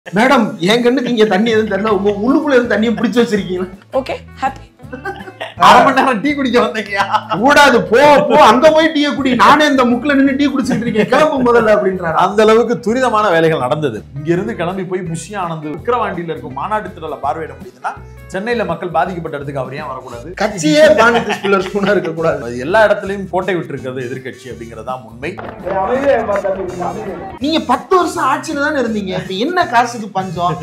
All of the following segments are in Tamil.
மேடம் என் கண்ணுக்கு இங்க தண்ணி எதுவும் தெரியல, உங்க உள்ளுக்குள்ள இருந்து தண்ணியை பிடிச்சு வச்சிருக்கீங்களா? Okay happy. அரை மணி நேரம் டீ குடிக்க வந்தீங்க கூடாது, போ போ அங்க போய் டீ குடி, நானே இந்த முக்குல நின்று டீ குடிச்சிட்டு இருக்கேன், கிளம்பு முதல்ல அப்படின்றாரு. அந்த அளவுக்கு துரிதமான வேலைகள் நடந்தது. இங்க இருந்து கிளம்பி போய் புஷி ஆனந்த் விக்கிரவாண்டியில இருக்கும் மாநாட்டு திடலை பார்வையிட முடியுதுன்னா சென்னையில மக்கள் பாதிக்கப்பட்ட இடத்துக்கு அவர் ஏன் வரக்கூடாது? கட்சியே பாண்டிய இருக்க கூடாது. எல்லா இடத்துலயும் கோட்டை விட்டு இருக்கிறது எதிர்கட்சி அப்படிங்கறதா உண்மை. நீங்க 10 வருஷம் ஆட்சியில தானே இருந்தீங்க, இப்ப என்ன காசுக்கு பஞ்சம்?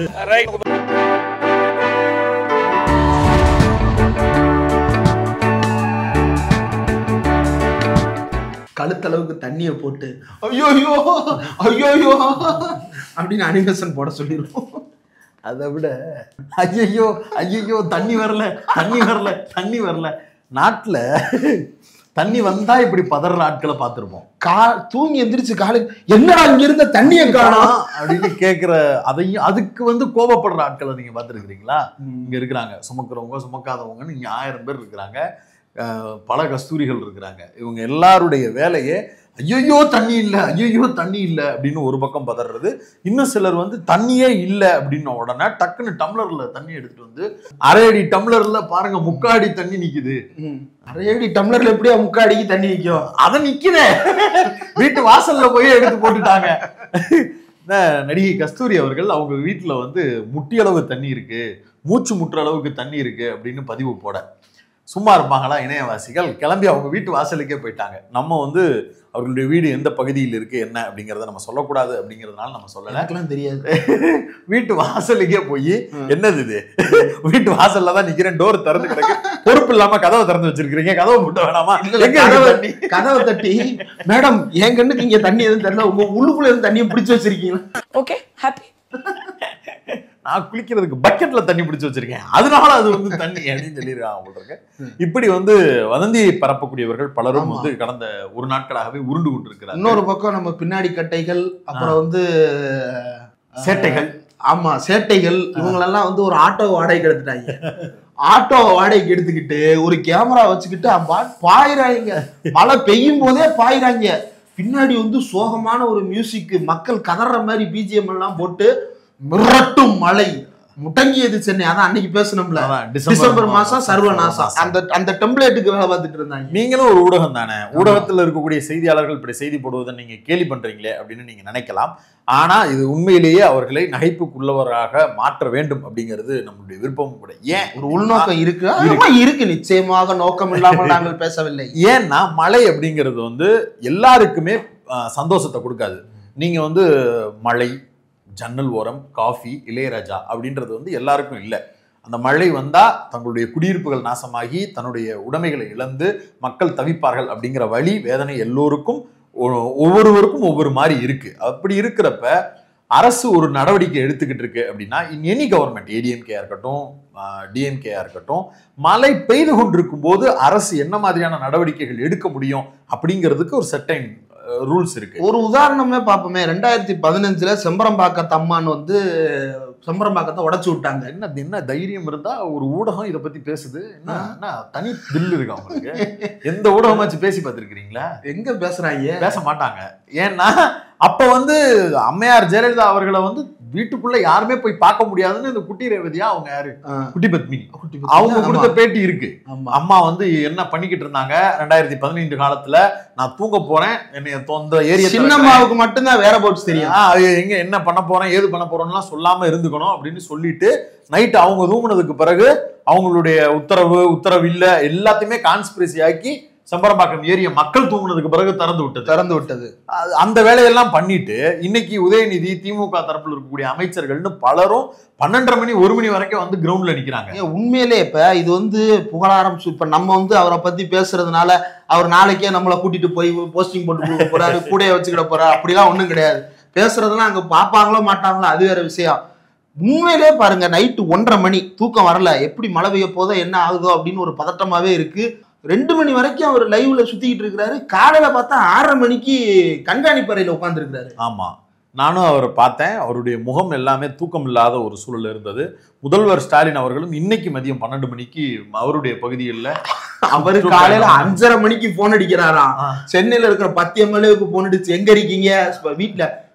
கழுத்தளவுக்கு தண்ணியை போட்டு ஐயோயோ ஐயோயோ அப்படின்னு அனிமேஷன் போட சொல்லிருக்கோம். அதை விட ஐயோ ஐயோ தண்ணி வரல தண்ணி வரல தண்ணி வரல. நாட்டுல தண்ணி வந்தா இப்படி பதற ஆட்களை பார்த்திருப்போம். தூங்கி எந்திரிச்சு காலை என்னடா இங்க இருந்த தண்ணியை காணோம் அப்படின்னு கேட்கிற, அதையும் அதுக்கு கோபப்படுற ஆட்களை நீங்க பார்த்துருக்கிறீங்களா? இங்க இருக்கிறாங்க சுமக்கிறவங்க சுமக்காதவங்கன்னு இங்க 1000 பேர் இருக்கிறாங்க. பல கஸ்தூரிகள் இருக்கிறாங்க. இவங்க எல்லாருடைய வேலையே ஐயோ தண்ணி இல்லை ஐயோ தண்ணி இல்லை அப்படின்னு ஒரு பக்கம் பதறது. இன்னும் சிலர் தண்ணியே இல்லை அப்படின்னு உடனே டக்குன்னு டம்ளர்ல தண்ணி எடுத்துட்டு வந்து அரை அடி டம்ளர்ல பாருங்க முக்காடி தண்ணி நிக்குது. அரை அடி டம்ளர்ல எப்படியா முக்காடிக்கு தண்ணி நிக்கும்? அதை நிக்குதே வீட்டு வாசல்ல போய் எடுத்து போட்டுட்டாங்க. நடிகை கஸ்தூரி அவர்கள் அவங்க வீட்டுல முட்டியளவு தண்ணி இருக்கு, மூச்சு முட்டுற அளவுக்கு தண்ணி இருக்கு அப்படின்னு பதிவு போட சும்மா இருப்பாங்களா இணையவாசிகள்? கிளம்பி அவங்க வீட்டு வாசலுக்கே போயிட்டாங்க. நம்ம அவர்களுடைய வீடு எந்த பகுதியில் இருக்கு என்ன அப்படிங்கிறத நம்ம சொல்லக்கூடாது அப்படிங்கிறதுனால நம்ம சொல்லல, தெரியாது. வீட்டு வாசலுக்கே போய் என்னது இது, வீட்டு வாசல்ல தான் நிக்கிறேன், டோர் திறந்து கிடக்கு, பொறுப்பு இல்லாம கதவை திறந்து வச்சிருக்கீங்க, கதவை போட்ட வேணாமா? கதவை தட்டி மேடம் என் கண்ணுக்கு இங்க தண்ணி எதுவும் தெரியல, உங்க உள்ளுக்குள்ள இருந்து தண்ணியை பிடிச்சு வச்சிருக்கீங்களா? Okay happy. நான் குளிக்கிறதுக்கு பக்கெட்ல தண்ணி பிடிச்சு வச்சிருக்கேன், அதனால அது தண்ணி அப்படின்னு சொல்லியிருக்காங்க போட்டிருக்கு. இப்படி வதந்தியை பரப்பக்கூடியவர்கள் பலரும் கடந்த ஒரு நாட்களாகவே உருண்டு கொண்டு இருக்கிறாங்க. இன்னொரு பக்கம் நம்ம பின்னாடி கட்டைகள், அப்புறம் சேட்டைகள், ஆமா சேட்டைகள், இவங்களெல்லாம் ஒரு ஆட்டோ வாடகைக்கு எடுத்துட்டாங்க. ஆட்டோ வாடகைக்கு எடுத்துக்கிட்டு ஒரு கேமரா வச்சுக்கிட்டு பாயிறாங்க, மழை பெய்யும் போதே பாயிறாங்க. பின்னாடி சோகமான ஒரு மியூசிக், மக்கள் கதற மாதிரி பிஜிஎம் எல்லாம் போட்டு மிரட்டும் மழை முடங்கியது சென்னை. அதான் அன்னைக்கு பேசணும்ல, டிசம்பர் மாசம் சர்வநாசம், அந்த டெம்ப்ளேட்டுக்கு வேலை பார்த்துட்டு இருந்தாங்க. நீங்களும் ஒரு ஊடகம் தானே, ஊடகத்தில் இருக்கக்கூடிய செய்தியாளர்கள் இப்படி செய்தி போடுவதை நீங்க கேலி பண்றீங்களே அப்படின்னு நீங்க நினைக்கலாம். ஆனா இது உண்மையிலேயே அவர்களை நகைப்புக்குள்ளவராக மாற்ற வேண்டும் அப்படிங்கிறது நம்மளுடைய விருப்பமும் கூட. ஏன் ஒரு உள்நோக்கம் இருக்கு நிச்சயமாக, நோக்கம் இல்லாமல் நாங்கள் பேசவில்லை. ஏன்னா மழை அப்படிங்கிறது எல்லாருக்குமே சந்தோஷத்தை கொடுக்காது. நீங்க மழை, ஜன்னல் ஓரம், காஃபி, இளையராஜா அப்படின்றது எல்லாருக்கும் இல்லை. அந்த மழை வந்தா தங்களுடைய குடியிருப்புகள் நாசமாகி தன்னுடைய உடைமைகளை இழந்து மக்கள் தவிப்பார்கள் அப்படிங்கிற வழி வேதனை எல்லோருக்கும் ஒவ்வொருவருக்கும் ஒவ்வொரு மாதிரி இருக்கு. அப்படி இருக்கிறப்ப அரசு ஒரு நடவடிக்கை எடுத்துக்கிட்டு இருக்கு அப்படின்னா, எனி கவர்மெண்ட், ஏடிஎம்கேயா இருக்கட்டும் டிஎம்கேயா இருக்கட்டும், மழை பெய்து கொண்டிருக்கும் போது அரசு என்ன மாதிரியான நடவடிக்கைகள் எடுக்க முடியும் அப்படிங்கிறதுக்கு ஒரு சர்டைன் ரூல்ஸ் இருக்கு. ஒரு உதாரணமே பார்ப்போமே, 2015 செம்பரம்பாக்கத்து அம்மான் செம்பரம்பாக்கத்தை உடைச்சு விட்டாங்க. என்ன தைரியம் இருந்தா ஒரு ஊடகம் இதை பத்தி பேசுது? என்ன தனி தில் இருக்கு அவங்களுக்கு? எந்த ஊடகமாச்சு பேசி பார்த்திருக்கிறீங்களா? எங்க பேசுறாங்க? பேச மாட்டாங்க. ஏன்னா அப்ப அம்மையார் ஜெயலலிதா அவர்களை வீட்டுக்குள்ள யாருமே போய் பார்க்க முடியாதுன்னு இந்த குட்டி ரேவதியா, அவங்க யாரு, குட்டி பத்மினி, அவங்க கொடுத்த பேட்டி இருக்கு. அம்மா என்ன பண்ணிக்கிட்டு இருந்தாங்க 2015 காலத்துல, நான் தூங்க போறேன், என்னைய தொந்த ஏரியா சின்னம்மாவுக்கு மட்டும்தான் வேற போட்ஸ் தெரியும், எங்க என்ன பண்ண போறேன் ஏது பண்ண போறோம்லாம் சொல்லாம இருந்துக்கணும் அப்படின்னு சொல்லிட்டு நைட் அவங்க தூங்குனதுக்கு பிறகு அவங்களுடைய உத்தரவு இல்ல எல்லாத்தையுமே கான்ஸ்பிரசி ஆக்கி செம்பரம்பாக்கம் ஏரிய மக்கள் தூங்குனதுக்கு பிறகு திறந்து விட்டது. அந்த வேலையெல்லாம் பண்ணிட்டு இன்னைக்கு உதயநிதி, திமுக தரப்புல இருக்கக்கூடிய அமைச்சர்கள்னு பலரும் 12:30 மணி 1 மணி வரைக்கும் கிரவுண்ட்ல நிக்கிறாங்க. உண்மையிலே இப்ப இது புகழாரம். இப்ப நம்ம அவரை பத்தி பேசுறதுனால அவர் நாளைக்கே நம்மளை கூட்டிட்டு போய் போஸ்டிங் போட்டு கொடுக்க போறாரு, கூடைய வச்சுக்கிட போறாரு, அப்படிலாம் ஒண்ணும் கிடையாது. பேசுறதுலாம் அங்க பாப்பாங்களோ மாட்டாங்களோ அது வேற விஷயம். உண்மையிலே பாருங்க, நைட்டு 1:30 மணி தூக்கம் வரல, எப்படி மழை பெய்ய போதோ என்ன ஆகுதோ அப்படின்னு ஒரு பதட்டமாவே இருக்கு. 2 மணி வரைக்கும் அவர் லைவ்ல சுத்திக்கிட்டு இருக்கிறாரு. காலையில பார்த்தா 6:30 மணிக்கு கண்காணிப்பு அறையில உட்கார்ந்து இருக்கிறாரு. ஆமா, நானும் அவரை பார்த்தேன். அவருடைய முகம் எல்லாமே தூக்கம் இல்லாத ஒரு சூழல் இருந்தது. முதல்வர் ஸ்டாலின் அவர்களும் இன்னைக்கு மதியம் 12 மணிக்கு அவருடைய பகுதியில் அவரு காலையில 5:30 மணிக்கு போன் அடிக்கிறாராம். சென்னையில இருக்கிற 10 எம்எல்ஏவுக்கு போன் அடிச்சு எங்க இருக்கீங்க வீட்டுல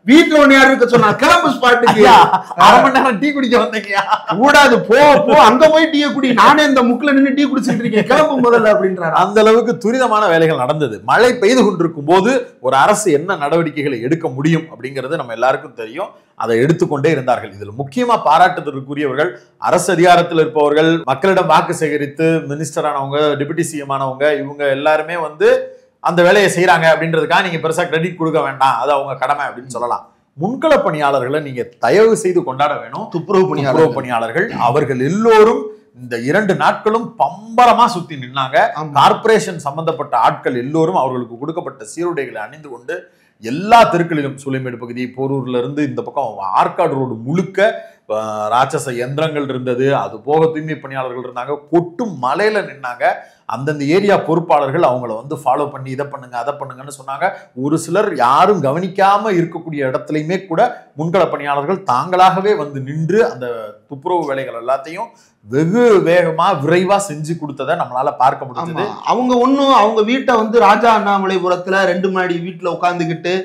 வீட்டுல ஒண்ணு யாரு இருக்க சொன்னா கிளம்பு ஸ்பாட்டுக்கு. 1/2 மணி நேரம் டீ குடிக்க வந்தீங்க கூடாது, போ அங்க போய் டீ குடி, நானே இந்த முக்குல நின்று டீ குடிச்சிட்டு இருக்கேன், கிளம்பு முதல்ல அப்படின்றாரு. அந்த அளவுக்கு துரிதமான வேலைகள் நடந்தது. மழை பெய்து கொண்டிருக்கும் போது ஒரு அரசு என்ன நடவடிக்கைகளை எடுக்க முடியும் அப்படிங்கிறது நம்ம எல்லாருக்கும் தெரியும். அதை எடுத்துக்கொண்டே இருந்தார்கள். இதில் முக்கியமா பாராட்டுதலுக்குரியவர்கள் அரசு அதிகாரத்தில் இருப்பவர்கள், மக்களிடம் வாக்கு சேகரித்து மினிஸ்டர் ஆனவங்க, டெபுட்டி சிஎம் ஆனவங்க, இவங்க எல்லாருமே வந்து அந்த வேலையை செய்யறாங்க அப்படின்றதுக்காக நீங்க பெருசா கிரெடிட் கொடுக்க வேண்டாம், அது அவங்க கடமை அப்படின்னு சொல்லலாம். முன்கள பணியாளர்களை நீங்க தயவு செய்து கொண்டாட வேணும். துப்புரவு பணியாளர்கள் அவர்கள் எல்லோரும் இந்த 2 நாட்களும் பம்பரமா சுத்தி நின்னாங்க. கார்பரேஷன் சம்பந்தப்பட்ட ஆட்கள் எல்லோரும் அவர்களுக்கு கொடுக்கப்பட்ட சீருடைகளை அணிந்து கொண்டு எல்லா தெருக்களிலும், சூளைமேடு பகுதி, போரூர்ல இருந்து இந்த பக்கம் ஆற்காடு ரோடு முழுக்க ராட்சச யந்திரங்கள் இருந்தது. அது போக தூய்மை பணியாளர்கள் இருந்தாங்க. கொட்டும் மலையில நின்னாங்க. அந்தந்த ஏரியா பொறுப்பாளர்கள் அவங்கள வந்து ஃபாலோ பண்ணி இதை பண்ணுங்க அதை பண்ணுங்கன்னு சொன்னாங்க. ஒரு சிலர் யாரும் கவனிக்காம இருக்கக்கூடிய இடத்துலையுமே கூட முன்கள பணியாளர்கள் தாங்களாகவே வந்து நின்று அந்த துப்புரவு வேலைகள் எல்லாத்தையும் வெகு வேகமா விரைவா செஞ்சு கொடுத்ததை நம்மளால பார்க்க முடிஞ்சது. அவங்க வீட்டை வந்து ராஜா அண்ணாமலைபுரத்துல 2 மாடி வீட்டுல உட்காந்துக்கிட்டு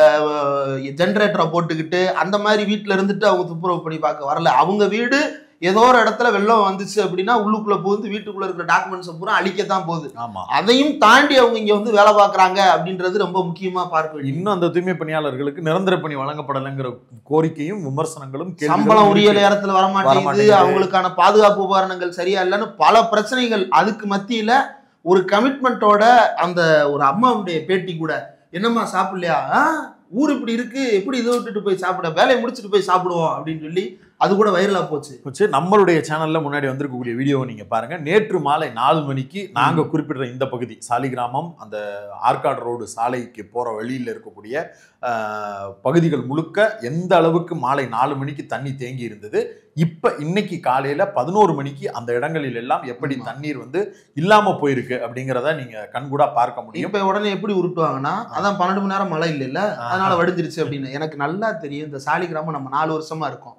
ஜெனரேட்டரை போட்டுக்கிட்டு அந்த மாதிரி வீட்டுல இருந்துட்டு அவங்க துப்புரவு பண்ணி பார்க்க வரல. அவங்க வீடு ஏதோ ஒரு இடத்துல வெள்ளம் வந்துச்சு அப்படின்னா உள்ளுக்குள்ள போகுது, வீட்டுக்குள்ள இருக்கிற டாக்குமெண்ட்ஸ் பூரா அழிக்கத்தான் போகுது. அதையும் தாண்டி அவங்க இங்க வந்து வேலை பார்க்கறாங்க அப்படின்றது ரொம்ப முக்கியமா பார்க்க. இன்னும் அந்த தூய்மை பணியாளர்களுக்கு நிரந்தர பணி வழங்கப்படலைங்கிற கோரிக்கையும் விமர்சனங்களும், சம்பளம் உரிய நேரத்துல வரமாட்டேங்குது, அவங்களுக்கான பாதுகாப்பு உபகரணங்கள் சரியா இல்லைன்னு பல பிரச்சனைகள். அதுக்கு மத்தியில ஒரு கமிட்மெண்டோட அந்த ஒரு அம்மாவுடைய பேட்டி கூட, என்னம்மா சாப்பிடலையா, ஊர் இப்படி இருக்கு, எப்படி இதை விட்டுட்டு போய் சாப்பிட, வேலையை முடிச்சுட்டு போய் சாப்பிடுவோம் அப்படின்னு சொல்லி அது கூட வைரலா போச்சு. நம்மளுடைய சேனல்ல முன்னாடி வந்திருக்கக்கூடிய வீடியோவை நீங்க பாருங்க. நேற்று மாலை 4 மணிக்கு நாங்க குறிப்பிடுற இந்த பகுதி சாலிகிராமம், அந்த ஆற்காடு ரோடு சாலைக்கு போற வழியில் இருக்கக்கூடிய பகுதிகள் முழுக்க எந்த அளவுக்கு மாலை 4 மணிக்கு தண்ணி தேங்கி இருந்தது, இப்ப இன்னைக்கு காலையில 11 மணிக்கு அந்த இடங்களில் எல்லாம் எப்படி தண்ணீர் வந்து இல்லாம போயிருக்கு அப்படிங்கிறத நீங்க கண்கூடா பார்க்க முடியும். இப்ப உடனே எப்படி உருட்டுவாங்கன்னா, அதான் 12 மணி நேரம் மழை இல்லைல்ல, அதனால வடிஞ்சிருச்சு அப்படின்னு. எனக்கு நல்லா தெரியும், இந்த சாலிகிராமம் நம்ம 4 வருஷமா இருக்கோம்.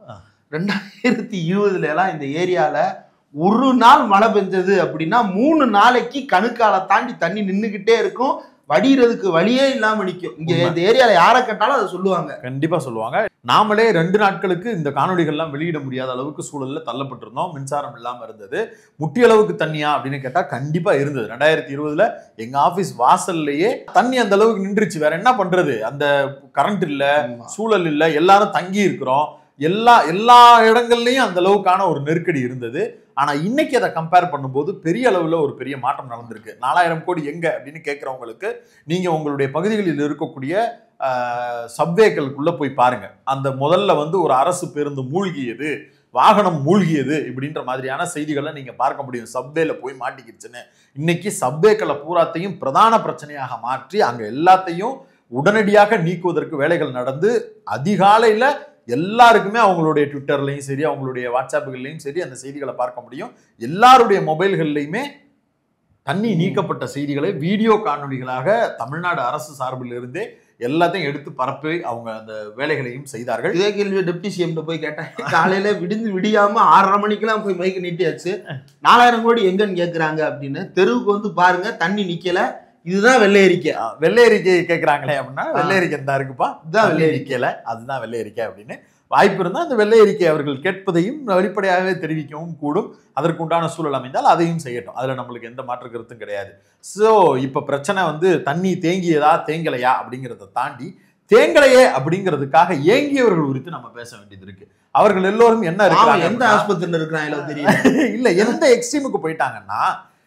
2020 எல்லாம் இந்த ஏரியால ஒரு நாள் மழை பெஞ்சது அப்படின்னா 3 நாளைக்கு கணுக்கால தாண்டி தண்ணி நின்னுகிட்டே இருக்கும், வடிகிறதுக்கு வழியே இல்லாம நிற்கும். இங்க இந்த ஏரியால யாரை கேட்டாலும் அதை சொல்லுவாங்க, கண்டிப்பா சொல்லுவாங்க. நாமளே 2 நாட்களுக்கு இந்த காணொலிகள்லாம் வெளியிட முடியாத அளவுக்கு சூழல்ல தள்ளப்பட்டிருந்தோம். மின்சாரம் இல்லாம இருந்தது. முட்டிய அளவுக்கு தண்ணியா அப்படின்னு கேட்டா கண்டிப்பா இருந்தது. 2020 எங்க ஆபீஸ் வாசல்லையே தண்ணி அந்த அளவுக்கு நின்றுச்சு. வேற என்ன பண்றது, அந்த கரண்ட் இல்ல, சூழல் இல்ல, எல்லாரும் தங்கி இருக்கிறோம். எல்லா இடங்கள்லயும் அந்த அளவுக்கான ஒரு நெருக்கடி இருந்தது. ஆனா இன்னைக்கு அதை கம்பேர் பண்ணும்போது பெரிய அளவுல ஒரு பெரிய மாற்றம் நடந்திருக்கு. 4000 கோடி எங்க அப்படின்னு கேட்கிறவங்களுக்கு நீங்க உங்களுடைய பகுதிகளில் இருக்கக்கூடிய சப்வேக்களுக்குள்ள போய் பாருங்க. அந்த முதல்ல வந்து ஒரு அரசு பேருந்து மூழ்கியது, வாகனம் மூழ்கியது இப்படின்ற மாதிரியான செய்திகளை நீங்க பார்க்க முடியும். சப்வேல போய் மாட்டிக்கிச்சுன்னு. இன்னைக்கு சப்வேக்களை பூராத்தையும் பிரதான பிரச்சனையாக மாற்றி அங்க எல்லாத்தையும் உடனடியாக நீக்குவதற்கு வேலைகள் நடந்து அதிகாலையில எல்லாருக்குமே அவங்களுடைய ட்விட்டர்லையும் சரி, அவங்களுடைய வாட்ஸ்அப்புகள்லையும் சரி அந்த செய்திகளை பார்க்க முடியும். எல்லாருடைய மொபைல்கள்லையுமே தண்ணி நீக்கப்பட்ட செய்திகளை வீடியோ காணொலிகளாக தமிழ்நாடு அரசு சார்பில் இருந்தே எல்லாத்தையும் எடுத்து பரப்பி அவங்க அந்த வேலைகளையும் செய்தார்கள். இதே கேள்வி டெப்டி சிஎம் போய் கேட்டேன். காலையில விடியாம 6:30 மணிக்கெல்லாம் போய் மைக்கு நீட்டியாச்சு. 4000 கோடி எங்கன்னு கேட்கறாங்க அப்படின்னு. தெருவுக்கு வந்து பாருங்க, தண்ணி நிக்கல, இதுதான் வெள்ளை அறிக்கை. வெள்ளை அறிக்கை கேட்கறாங்களே அப்படின்னா, வெள்ளை அறிக்கை தான் இருக்குப்பா, இதுதான் வெள்ளை அறிக்கையில, அதுதான் வெள்ளை அறிக்கை அப்படின்னு வாய்ப்பு இருந்தால் அந்த வெள்ளை அறிக்கை அவர்கள் கேட்பதையும் வெளிப்படையாகவே தெரிவிக்கவும் கூடும். அதற்குண்டான சூழல் அமைந்தால் அதையும் செய்யட்டும். அதுல நம்மளுக்கு எந்த மாற்று கருத்தும் கிடையாது. ஸோ இப்ப பிரச்சனை வந்து தண்ணி தேங்கியதா தேங்கலையா அப்படிங்கிறத தாண்டி தேங்கலையே அப்படிங்கிறதுக்காக ஏங்கியவர்கள் குறித்து நம்ம பேச வேண்டியது இருக்கு. அவர்கள் எல்லோரும் என்ன இருக்கிறாங்க, எந்த ஆஸ்பத்திரியில் இருக்கிறாங்க தெரியும் இல்ல, எந்த எக்ஸ்ட்ரீமுக்கு போயிட்டாங்கன்னா,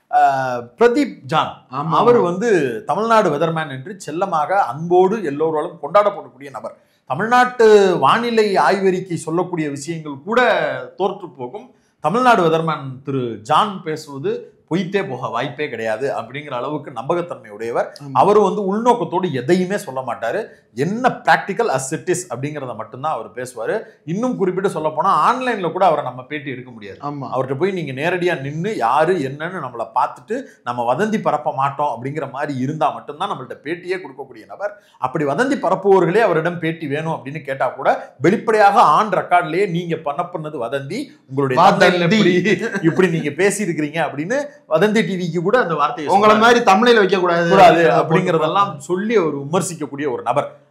பிரதீப் ஜான் அவர் வந்து தமிழ்நாடு வெதர்மேன் என்று செல்லமாக அன்போடு எல்லோராலும் கொண்டாடப்படக்கூடிய நபர். தமிழ்நாட்டு வானிலை ஆய்வறிக்கை சொல்லக்கூடிய விஷயங்கள் கூட தோற்று போகும். தமிழ்நாடு வெதர்மேன் திரு ஜான் பேசுவது பொய்த்தே போக வாய்ப்பே கிடையாது அப்படிங்கிற அளவுக்கு நம்பகத்தன்மை உடையவர். அவரும் வந்து உள்நோக்கத்தோடு எதையுமே சொல்ல மாட்டாரு. என்ன பிராக்டிக்கல் அஸ் இட் இஸ் அப்படிங்கிறத மட்டும்தான் அவர் பேசுவாரு. இன்னும் குறிப்பிட்டு சொல்ல போனா ஆன்லைன்ல கூட அவரை நம்ம பேட்டி எடுக்க முடியாது. அவர்கிட்ட போய் நீங்க நேரடியா நின்று யாரு என்னன்னு நம்மளை பார்த்துட்டு நம்ம வதந்தி பரப்ப மாட்டோம் அப்படிங்கிற மாதிரி இருந்தா மட்டும்தான் நம்மள்ட்ட பேட்டியே கொடுக்கக்கூடிய நபர். அப்படி வதந்தி பரப்புவர்களே அவரிடம் பேட்டி வேணும் அப்படின்னு கேட்டா கூட வெளிப்படையாக ஆன் ரெக்கார்ட்லயே நீங்க பண்ணது வதந்தி, உங்களுடைய இப்படி நீங்க பேசி இருக்கிறீங்க அப்படின்னு வதந்தி டிவிக்கு கூட அந்த வார்த்தையை உங்களை மாதிரி தமிழில் வைக்க கூடாது அப்படிங்கறதெல்லாம் சொல்லி அவர் விமர்சிக்கக்கூடிய ஒரு நபர்.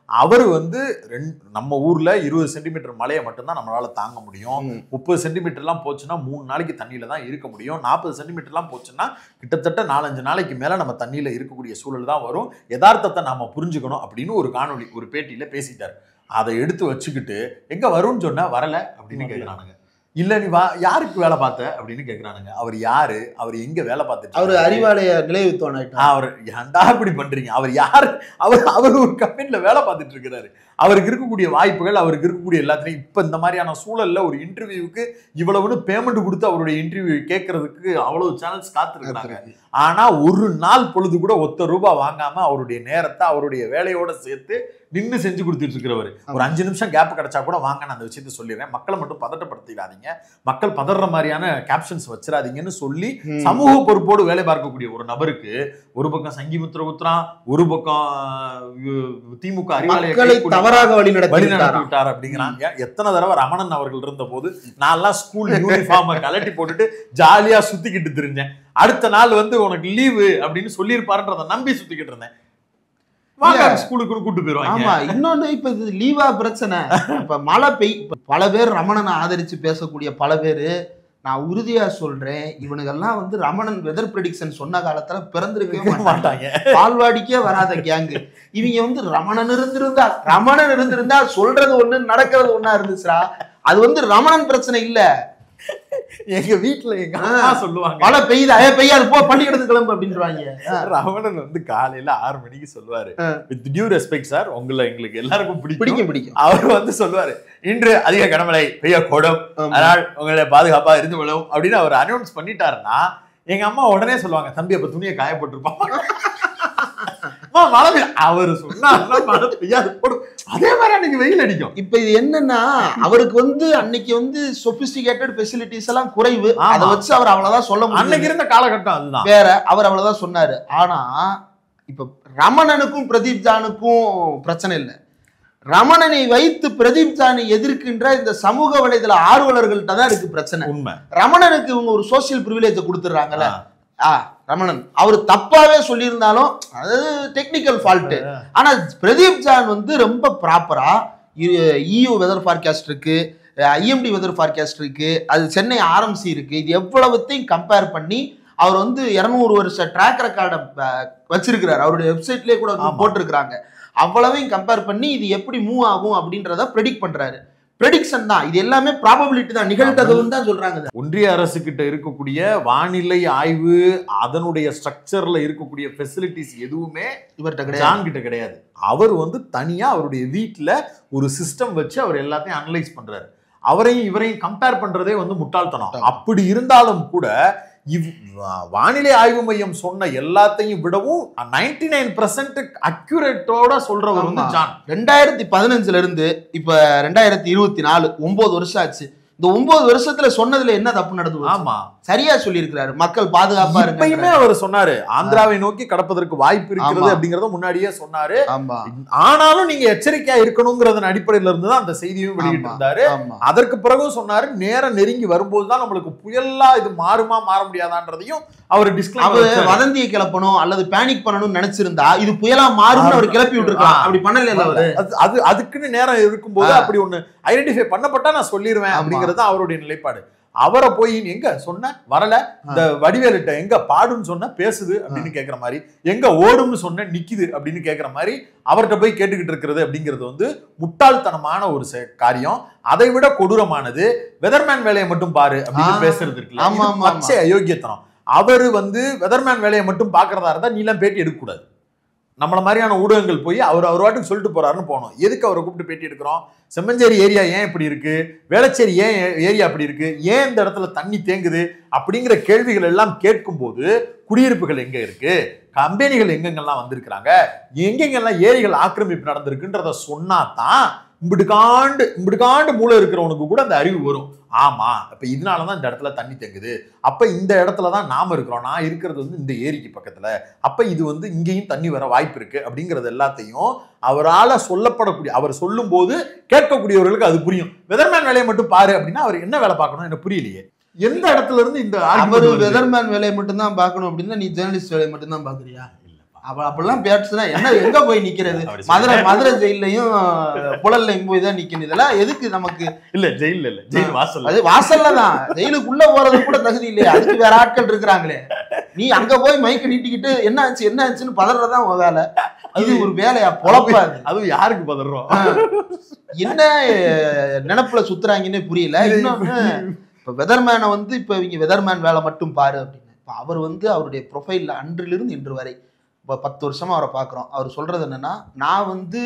அவர் வந்து நம்ம ஊர்ல 20 சென்டிமீட்டர் மழையை மட்டும்தான் நம்மளால தாங்க முடியும். 30 சென்டிமீட்டர்லாம் போச்சுன்னா 3 நாளைக்கு தண்ணியில தான் இருக்க முடியும். 40 சென்டிமீட்டர்லாம் போச்சுன்னா கிட்டத்தட்ட 4-5 நாளைக்கு மேல நம்ம தண்ணியில இருக்கக்கூடிய சூழல் தான் வரும். யதார்த்தத்தை நாம புரிஞ்சுக்கணும் அப்படின்னு ஒரு காணொலி ஒரு பேட்டியில பேசிட்டாரு. அதை எடுத்து வச்சுக்கிட்டு எங்க வரும்னு சொன்னா வரல அப்படின்னு கேட்கிறானுங்க. இல்ல நீ யாருக்கு வேலை பார்த்த அப்படின்னு கேக்குறானுங்க. அவர் யாரு, அவர் எங்க வேலை பார்த்துட்டு, அவரு அறிவாலய நிலையுத்தோன் அவர் ஏன்டா இப்படி பண்றீங்க, அவர் யாரு, அவர் ஒரு கம்பெனில வேலை பார்த்துட்டு இருக்கிறாரு. அவருக்கு இருக்கக்கூடிய வாய்ப்புகள், அவருக்கு இருக்கக்கூடிய எல்லாத்தையும் இப்ப இந்த மாதிரியான சூழல்ல ஒரு இன்டர்வியூக்கு இவ்வளவுன்னு பேமெண்ட் கொடுத்து அவருடைய இன்டர்வியூ கேட்கறதுக்கு அவ்வளவு சேனல்ஸ் காத்திருக்கிறாங்க. ஆனா ஒரு நாள் பொழுது கூட ₹1 வாங்காம அவருடைய நேரத்தை அவருடைய வேலையோட சேர்த்து நின்று செஞ்சு கொடுத்துட்டு இருக்கிறவர். ஒரு 5 நிமிஷம் கேப் கிடைச்சா கூட வாங்க, நான் அந்த விஷயத்த சொல்லிடுறேன், மக்களை மட்டும் பதட்டப்படுத்திடாதீங்க, மக்கள் பதற மாதிரியான கேப்ஷன்ஸ் வச்சிடாதீங்கன்னு சொல்லி சமூக பொறுப்போடு வேலை பார்க்கக்கூடிய ஒரு நபருக்கு ஒரு பக்கம் சங்கிமுத்திர குத்துறான், ஒரு பக்கம் திமுக அறிவாலயத்தை தவறாக வழி நடத்தி விட்டார் அப்படிங்கிறாங்க. எத்தனை தடவை ரமணன் அவர்கள் இருந்த போது நான்லாம் ஸ்கூல் யூனிஃபார்மை கலட்டி போட்டுட்டு ஜாலியா சுத்திக்கிட்டு தெரிஞ்சேன். அடுத்த நாள் வந்து உனக்கு லீவு அப்படின்னு சொல்லியிருப்பாருன்றத நம்பி சுத்திக்கிட்டு இருந்தேன். ஸ்கூலுக்கு கூட்டு போயிருவாங்க. ஆமா, இன்னொன்னு இப்ப இது லீவா பிரச்சனை. இப்ப மழை பல பேர் ரமணனை ஆதரிச்சு பேசக்கூடிய பல பேரு, நான் உறுதியா சொல்றேன், இவனுங்கெல்லாம் வந்து ரமணன் வெதர் ப்ரெடிக்ஷன் சொன்ன காலத்துல பிறந்திருக்கவே மாட்டாங்க. பால்வாடிக்கே வராத கேங்கு இவங்க. வந்து ரமணன் இருந்திருந்தா சொல்றது ஒண்ணு நடக்கிறது ஒண்ணா இருந்துச்சுடா. அது வந்து ரமணன் பிரச்சனை இல்ல. எங்க வீட்டுல எங்க அம்மா சொல்லுவாங்க, மழை பெய்யாது போ பள்ளிக்கூடத்துக்கு கிளம்பு அப்படின்றாங்க. ரமணன் வந்து காலையில 6 மணிக்கு சொல்லுவாரு, வித் டியூ ரெஸ்பெக்ட் சார், எங்களுக்கு எல்லாருக்கும் பிடிக்கும். அவர் வந்து சொல்லுவாரு, இன்று அதிக கனமழை பெய்யக்கூடும், அதனால் உங்களை பாதுகாப்பா இருந்து விடும் அப்படின்னு அவர் அனௌன்ஸ் பண்ணிட்டாருன்னா எங்க அம்மா உடனே சொல்லுவாங்க, தம்பி அப்ப துணியை காய போட்டுருப்பாங்க. அவர் சொன்னார் மழை பெய்யாது போடும், அதே மாதிரி அன்னைக்கு வெயில் அடிக்கும். இப்ப இது என்னன்னா, அவருக்கு வந்து அன்னைக்கு வந்து சொபிஸ்டிகேட்டட் ஃபெசிலிட்டிஸ் எல்லாம் குறைவு, அதை வச்சு அவர் அவ்வளவுதான் சொல்ல முடியும். அன்னைக்கு இருந்த காலகட்டம் அதுதான் வேற, அவர் அவ்வளவுதான் சொன்னாரு. ஆனா இப்ப ரமணனுக்கும் பிரதீப் ஜானுக்கும் பிரச்சனை இல்லை. ரமணனை வைத்து பிரதீப் ஜானை எதிர்க்கின்ற இந்த சமூக வலைதள ஆர்வலர்கள்ட்ட தான் இருக்கு பிரச்சனை. உண்மை. ரமணனுக்கு இவங்க ஒரு சோசியல் பிரிவிலேஜ் கொடுத்துடுறாங்கல்ல. ரமணன் அவர் தப்பாவே சொல்லியிருந்தாலும் அது டெக்னிக்கல் ஃபால்ட். ஆனா பிரதீப் ஜான் வந்து ரொம்ப ப்ராப்பரா EU வெதர் ஃபார்காஸ்ட் இருக்கு, IMD வெதர் ஃபார்காஸ்ட் இருக்கு, அது சென்னை RMC இருக்கு, இது எவ்வளவுத்தையும் கம்பேர் பண்ணி அவர் வந்து 200 வருஷ ட்ராக் ரெக்கார்டை வச்சிருக்கிறார். அவருடைய வெப்சைட்லயே கூட போட்டிருக்கிறாங்க. அவ்வளவையும் கம்பேர் பண்ணி இது எப்படி மூவ் ஆகும் அப்படின்றத ப்ரெடிக்ட் பண்றாரு. ப்ரெடிக்ஷன் தான் இது, எல்லாமே ப்ராபபிலிட்டி தான், நிகழ்தகவுன்னு தான் சொல்றாங்க. ஒன்றிய அரசு கிட்ட இருக்கக்கூடிய வானிலை ஆய்வு அதனுடைய ஸ்ட்ரக்சர்ல இருக்கக்கூடிய ஃபெசிலிட்டிஸ் எதுவுமே இவர்கிட்ட கிடையாது. அவர் வந்து தனியா அவருடைய வீட்டுல ஒரு சிஸ்டம் வச்சு அவர் எல்லாத்தையும் அனலைஸ் பண்றாரு. அவரையும் இவரையும் கம்பேர் பண்றதே வந்து முட்டாள்தனம். அப்படி இருந்தாலும் கூட வானிலை ஆய்வு மையம் சொன்ன எல்லாத்தையும் விடவும் 99% அக்யூரேட்டோட சொல்றவர் வந்து ஜான். 2015 இருந்து இப்ப 2024 9 வருஷம் ஆச்சு. இந்த 9 வருஷத்துல சொன்னதுல என்ன தப்பு நடந்தது? ஆமா, சரியா சொல்லி இருக்கிறாரு, மக்கள் பாதுகாப்பா இருக்கையுமே அவர் சொன்னாரு, ஆந்திராவை நோக்கி கடப்பதற்கு வாய்ப்பு இருக்கிறது அப்படிங்கறத முன்னாடியே சொன்னாரு. ஆனாலும் நீங்க எச்சரிக்கையா இருக்கணும்ங்கறதன் அடிப்படையில இருந்துதான் அந்த செய்தியும் வெளியிட்டு இருந்தாரு. அதற்கு பிறகும் சொன்னாரு, நேரம் நெருங்கி வரும்போதுதான் நம்மளுக்கு புயலா இது மாறுமா மாற முடியாதான்றதையும் அவர் டிஸ்கிளைமர், வதந்தியை கிளப்பணும் அல்லது பேனிக் பண்ணணும்னு நினைச்சிருந்தா இது புயலா மாறும்னு அவர் கிளப்பி விட்டுருக்காங்க. அப்படி பண்ணல. அது அதுக்குன்னு நேரம் இருக்கும்போது அப்படி ஒண்ணு ஐடென்டிஃபை பண்ணப்பட்டா நான் சொல்லிடுவேன் அப்படிங்கிறது அவருடைய நிலைப்பாடு. அவரை போய் எங்க சொன்ன வரல, இந்த வடிவேலிட்ட எங்க பாடுன்னு சொன்ன பேசுது அப்படின்னு கேட்கிற மாதிரி, எங்க ஓடும்னு சொன்ன நிக்குது அப்படின்னு கேட்கிற மாதிரி அவர்கிட்ட போய் கேட்டுக்கிட்டு இருக்கிறது அப்படிங்கிறது வந்து முட்டாள்தனமான ஒரு காரியம். அதை விட கொடூரமானது வெதர்மேன் வேலையை மட்டும் பாரு அப்படின்னு பேசுறது இருக்குல்ல, பச்சை அயோக்கியத்தனம். அவரு வந்து வெதர்மேன் வேலையை மட்டும் பாக்குறதா இருந்தா நீலாம் பேட்டி எடுக்க கூடாது. நம்மள மாதிரியான ஊடகங்கள் போய் அவர் வாட்டுக்கு சொல்லிட்டு போறாருன்னு போனோம். எதுக்கு அவரை கூப்பிட்டு பேட்டி எடுக்கிறோம்? செம்மஞ்சேரி ஏரியா ஏன் இப்படி இருக்கு, வேளச்சேரி ஏன் ஏரியா அப்படி இருக்கு, ஏன் இந்த இடத்துல தண்ணி தேங்குது அப்படிங்கிற கேள்விகள் எல்லாம் கேட்கும் போது குடியிருப்புகள் எங்க இருக்கு, கம்பெனிகள் எங்கெங்கெல்லாம் வந்திருக்கிறாங்க, எங்கெங்கெல்லாம் ஏரிகள் ஆக்கிரமிப்பு நடந்திருக்குன்றத சொன்னாதான் இம்பிடுகாண்டு மூளை இருக்கிறவனுக்கு கூட அந்த அறிவு வரும். ஆமா, அப்ப இதனாலதான் இந்த இடத்துல தண்ணி தேங்குது, அப்ப இந்த இடத்துலதான் நாம இருக்கிறோம், நான் இருக்கிறது வந்து இந்த ஏரிக்கு பக்கத்துல, அப்ப இது வந்து இங்கேயும் தண்ணி வர வாய்ப்பு இருக்கு அப்படிங்கிறது எல்லாத்தையும் அவரால் சொல்லப்படக்கூடிய, அவர் சொல்லும் போது கேட்கக்கூடியவர்களுக்கு அது புரியும். வெதர்மேன் வேலையை மட்டும் பாரு அப்படின்னா அவர் என்ன வேலை பார்க்கணும் எனக்கு புரியலையே. எந்த இடத்துல இருந்து இந்த அவர் வெதர்மேன் வேலையை மட்டும் தான் பார்க்கணும் அப்படின்னா நீ ஜேர்னலிஸ்ட் வேலையை மட்டும் தான் பாக்குறியா? அப்படிலாம் பேசுனா என்ன எங்க போய் நிக்கிறது? மதுரை ஜெயிலையும் புழல்லையும் போய் தான் நிக்கணும். இதெல்லாம் எதுக்கு நமக்கு? இல்ல ஜெயில இல்ல, ஜெயில் வாசல். அது வாசல்ல தான், ஜெயிலுக்குள்ள போறது கூட தகுதி இல்லையா? அதுக்கு வேற ஆட்கள் இருக்கிறாங்களே. நீ அங்க போய் மைக்க நீட்டிக்கிட்டு என்ன ஆச்சுன்னு பதறதான் உன் வேலை. இது ஒரு வேலையா? பொழப்பாது. அதுவும் யாருக்கு பதறோம், என்ன நினைப்புல சுத்துறாங்கன்னு புரியல. இன்னொன்னு, இப்ப வெதர்மேனை வந்து இப்ப இவங்க வெதர்மேன் வேலை மட்டும் பாரு அப்படின்னு. இப்ப அவர் வந்து அவருடைய ப்ரொஃபைல்ல அன்றிலிருந்து இன்று வரை இப்போ 10 வருஷமா அவரை பார்க்குறோம். அவர் சொல்றது என்னன்னா, நான் வந்து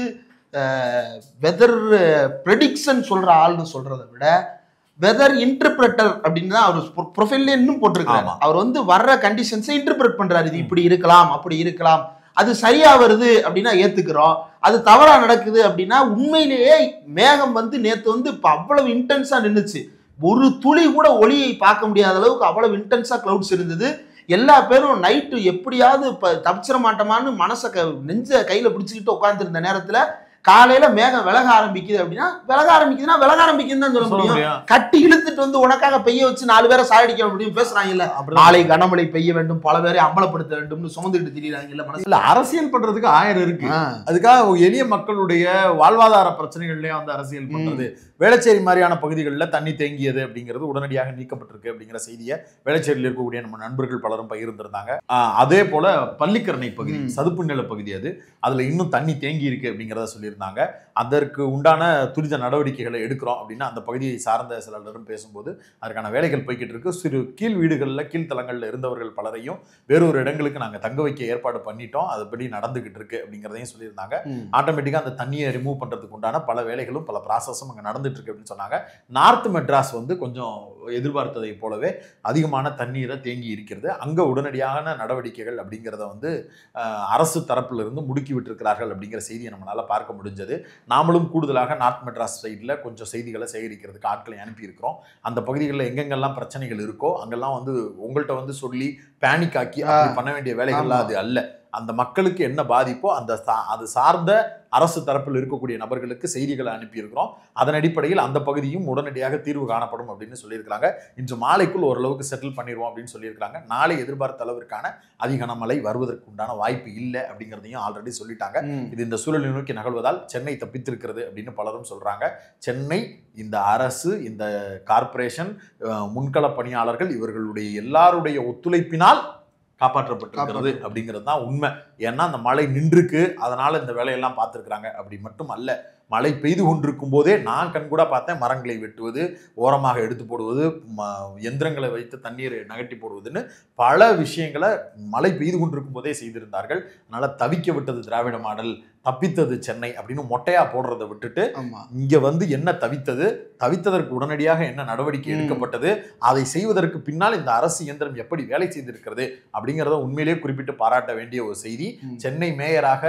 வெதர் ப்ரெடிக்ஷன் சொல்ற ஆள்னு சொல்றதை விட வெதர் இன்டர்பிரட்டர் அப்படின்னு தான் அவர் ப்ரொஃபைல்ல இன்னும் போட்டிருக்காங்க. அவர் வந்து வர்ற கண்டிஷன்ஸை இன்டர்பிரட் பண்றாரு. இது இப்படி இருக்கலாம், அப்படி இருக்கலாம், அது சரியா வருது அப்படின்னா ஏத்துக்கிறோம், அது தவறா நடக்குது அப்படின்னா. உண்மையிலேயே மேகம் வந்து நேத்து வந்து இப்ப அவ்வளவு இன்டென்ஸா நின்றுச்சு. ஒரு துளி கூட ஒளியை பார்க்க முடியாத அளவுக்கு அவ்வளவு இன்டென்ஸா கிளவுட்ஸ் இருந்தது. எல்லா பேரும் நைட்டு எப்படியாவது இப்ப தப்பிச்சிட மாட்டோமான்னு மனசை நெஞ்ச கையில பிடிச்சிக்கிட்டு உட்காந்துருந்த நேரத்துல காலையில மேகம் விலக ஆரம்பிக்குது அப்படின்னா, விலக ஆரம்பிக்குதுன்னு தான் சொல்ல முடியும். கட்டி இழுத்துட்டு வந்து உனக்காக பெய்ய வச்சு 4 பேரை சாயடிக்க முடியும் பேசுறாங்க இல்ல. நாளை கனமழை பெய்ய வேண்டும், பல பேரை அம்பலப்படுத்த வேண்டும்னு சுமந்துட்டு திரியிறாங்க இல்ல. மனசுல அரசியல் பண்றதுக்கு 1000 இருக்கு. அதுக்காக எளிய மக்களுடைய வாழ்வாதார பிரச்சனைகள்லயும் வந்து அரசியல் பண்றது. வேளச்சேரி மாதிரியான பகுதிகளில் தண்ணி தேங்கியது அப்படிங்கிறது உடனடியாக நீக்கப்பட்டிருக்கு அப்படிங்கிற செய்தியை வேளச்சேரியில் இருக்கக்கூடிய நம்ம நண்பர்கள் பலரும் பகிர்ந்திருந்தாங்க. அதே போல பள்ளிக்கரணை பகுதி, சதுப்பு நில பகுதி, அதுல இன்னும் தண்ணி தேங்கி இருக்கு அப்படிங்கிறத சொல்லியிருந்தாங்க. அதற்கு உண்டான துரித நடவடிக்கைகளை எடுக்கிறோம் அப்படின்னு அந்த பகுதியை சார்ந்த சிலரும் பேசும்போது அதற்கான வேலைகள் போய்கிட்டு இருக்கு. சிறு கீழ் வீடுகளில் கீழ்த்தலங்களில் இருந்தவர்கள் பலரையும் வேறொரு இடங்களுக்கு நாங்கள் தங்க வைக்க ஏற்பாடு பண்ணிட்டோம், அதுபடி நடந்துகிட்டு இருக்கு அப்படிங்கிறதையும் சொல்லியிருந்தாங்க. ஆட்டோமேட்டிக்காக அந்த தண்ணியை ரிமூவ் பண்றதுக்கு உண்டான பல வேலைகளும் பல ப்ராசஸும் அங்கே நடந்துட்டு இருக்கு அப்படின்னு சொன்னாங்க. நார்த் மெட்ராஸ் வந்து கொஞ்சம் எதிர்பார்த்ததை போலவே அதிகமான தண்ணீரை தேங்கி இருக்கிறது. அங்க உடனடியான நடவடிக்கைகள் அப்படிங்கிறத வந்து அரசு தரப்புல இருந்து முடுக்கி விட்டிருக்கிறார்கள் அப்படிங்கிற செய்தியை நம்மளால பார்க்க முடிஞ்சது. நாமளும் கூடுதலாக நார்த் மெட்ராஸ் சைடில் கொஞ்சம் செய்திகளை சேகரிக்கிறதுக்கு ஆட்களை அனுப்பி இருக்கிறோம். அந்த பகுதிகளில் எங்கெங்கெல்லாம் பிரச்சனைகள் இருக்கோ அங்கெல்லாம் வந்து உங்கள்கிட்ட வந்து சொல்லி பேனிக் ஆக்கி அப்படி பண்ண வேண்டிய வேலைகள்லாம் அது அல்ல. அந்த மக்களுக்கு என்ன பாதிப்போ அது சார்ந்த அரசு தரப்பில் இருக்கக்கூடிய நபர்களுக்கு செய்திகளை அனுப்பியிருக்கிறோம். அதன் அடிப்படையில் அந்த பகுதியும் உடனடியாக தீர்வு காணப்படும் அப்படின்னு சொல்லியிருக்கிறாங்க. இன்று மாலைக்குள் ஓரளவுக்கு செட்டில் பண்ணிடுவோம் அப்படின்னு சொல்லியிருக்காங்க. நாளை எதிர்பார்த்த அளவிற்கான அதிக மழை வருவதற்கு உண்டான வாய்ப்பு இல்லை அப்படிங்கிறதையும் ஆல்ரெடி சொல்லிட்டாங்க. இது இந்த சூழலை நோக்கி நகழ்வதால் சென்னை தப்பித்திருக்கிறது அப்படின்னு பலரும் சொல்றாங்க. சென்னை, இந்த அரசு, இந்த கார்ப்பரேஷன், முன்கள பணியாளர்கள் இவர்களுடைய எல்லாருடைய ஒத்துழைப்பினால் காப்பாற்றப்பட்டிருக்கிறது அப்படிங்கிறது தான் உண்மை. ஏன்னா அந்த மழை நின்றுக்கு, அதனால இந்த வேலையெல்லாம் பார்த்துருக்குறாங்க. அப்படி மட்டும் அல்ல, மழை பெய்து கொண்டிருக்கும் போதே நான் கண்கூட பார்த்தேன் மரங்களை வெட்டுவது, ஓரமாக எடுத்து போடுவது, எந்திரங்களை வைத்து தண்ணீரை நகட்டி போடுவதுன்னு பல விஷயங்களை மழை பெய்து கொண்டிருக்கும் போதே செய்திருந்தார்கள். அதனால தவிக்க விட்டது திராவிட மாடல், தப்பித்தது சென்னை அப்படின்னு மொட்டையா போடுறதை விட்டுட்டு இங்க வந்து என்ன தவித்ததற்கு உடனடியாக என்ன நடவடிக்கை எடுக்கப்பட்டது, அதை செய்வதற்கு பின்னால் இந்த அரசு இயந்திரம் எப்படி வேலை செய்திருக்கிறது அப்படிங்கிறத உண்மையிலேயே குறிப்பிட்டு பாராட்ட வேண்டிய ஒரு செய்தி. சென்னை மேயராக